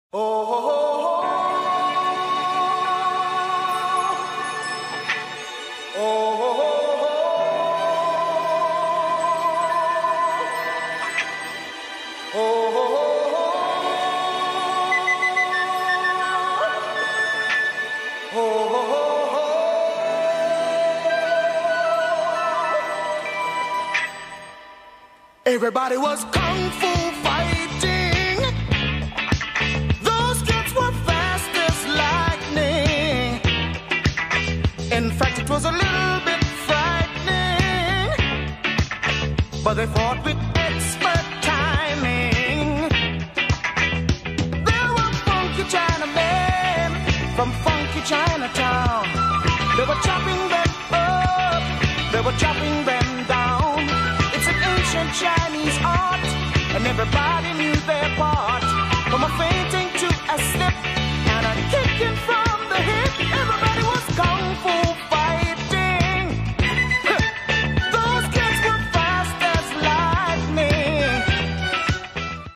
Everybody was kung fu fighting. Those kids were fast as lightning. In fact, it was a little bit frightening, but they fought with expert timing. There were funky Chinamen from funky Chinatown. They were chopping them up, they were chopping them down. It's an ancient Chinese art, and everybody knew their part. From a fainting